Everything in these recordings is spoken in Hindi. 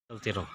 चलते रहो।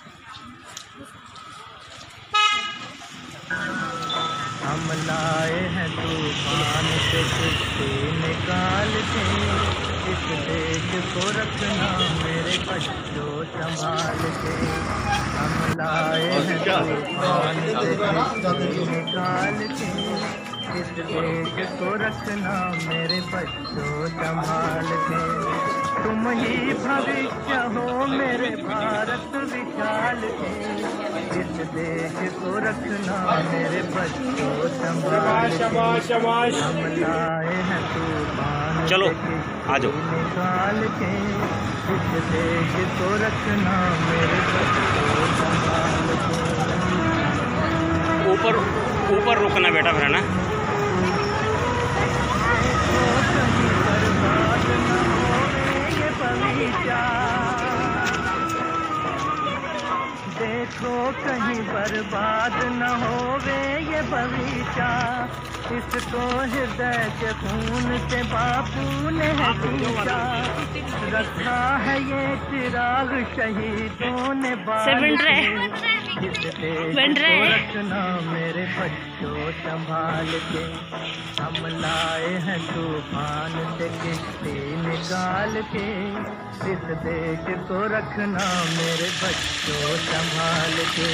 हम लाए हैं तूफान से किस्से निकाल के, इस देश को रखना मेरे बच्चों संभाल के। हम लाए हैं तूफान से किस्से निकाल के, इस देश को रखना मेरे बच्चों संभाल के। तुम ही भविष्य हो मेरे भारत विशाल के, इस देश को रखना मेरे बच्चों संभाल के। हम लाए हैं तूफान चलो आ जाओ। निकाल के, इस देश को रखना मेरे बच्चों संभाल के। ऊपर ऊपर रुकना बेटा फिर ना। देखो कहीं बर्बाद न होवे ये बगीचा, इसको हृदय के खून से बापू ने खींचा। रखा है ये चिराग शहीदों ने रखना मेरे बच्चों संभाल के। हम लाए हैं तूफान से किस्से निकाल के, इस देश को रखना मेरे बच्चों संभाल के।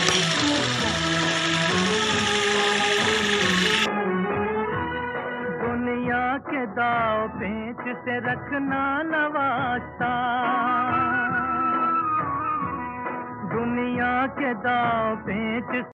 दुनिया के दाव पेच से रखना न वास्ता, दुनिया के दाव पेच